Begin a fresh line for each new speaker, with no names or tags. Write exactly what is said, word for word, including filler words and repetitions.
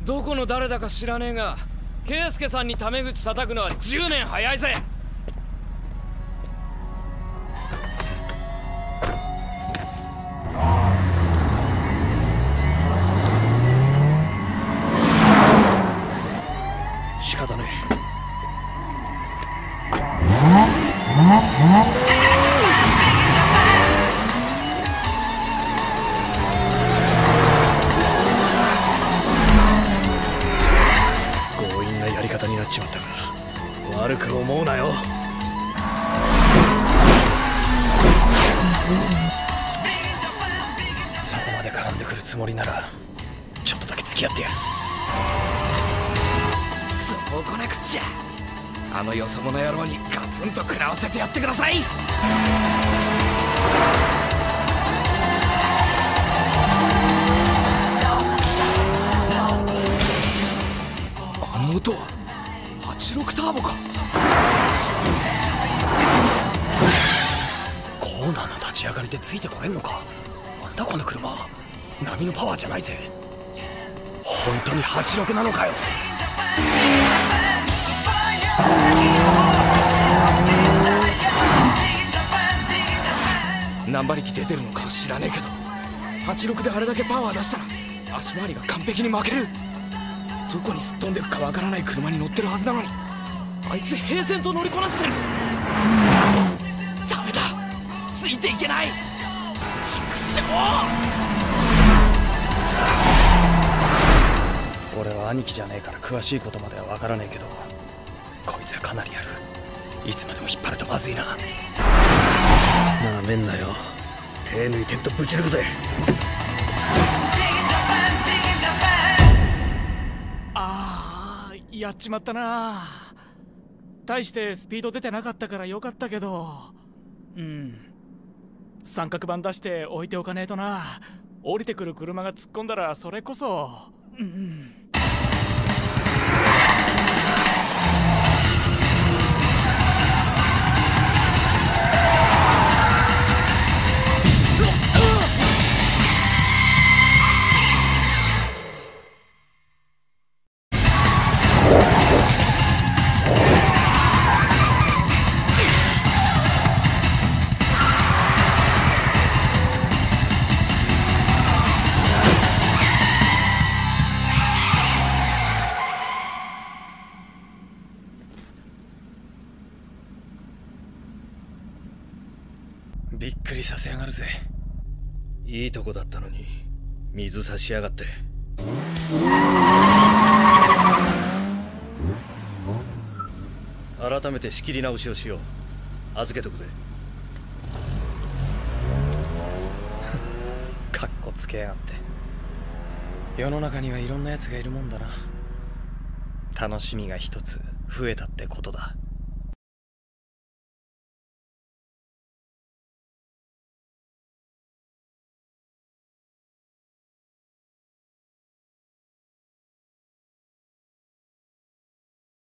どこの誰だか知らねえが、圭介さんにタメ口叩くのはじゅうねん早いぜ。仕方ねえ。強引なやり方になっちまったが、悪く思うなよ。そこまで絡んでくるつもりならちょっとだけ付き合ってやる。そうこなくっちゃ。あのよそ者野郎にガツンと食らわせてやってください。あの音ははちじゅうろくターボか。コーナーの立ち上がりでついてこれんのか。なんだこの車、波のパワーじゃないぜ。本当にはちじゅうろくなのかよ。何馬力出てるのかは知らねえけど、はちじゅうろくであれだけパワー出したら足回りが完璧に負ける。どこにすっ飛んでくかわからない車に乗ってるはずなのに、あいつ平然と乗りこなしてる。ダメだ、ついていけない。畜生。俺は兄貴じゃねえから詳しいことまではわからねえけど、こいつはかなりやる。いつまでも引っ張るとまずいな。なめんなよ。手抜いてんとぶち抜くぜ。
ああ、やっちまったな。大してスピード出てなかったからよかったけど、うん、三角板出して置いておかねえとな。降りてくる車が突っ込んだらそれこそ、うん。
びっくりさせやがるぜ。いいとこだったのに水差しやがって。改めて仕切り直しをしよう。預けとくぜ。かっこつけやがって。世の中にはいろんなやつがいるもんだな。楽しみが一つ増えたってことだ。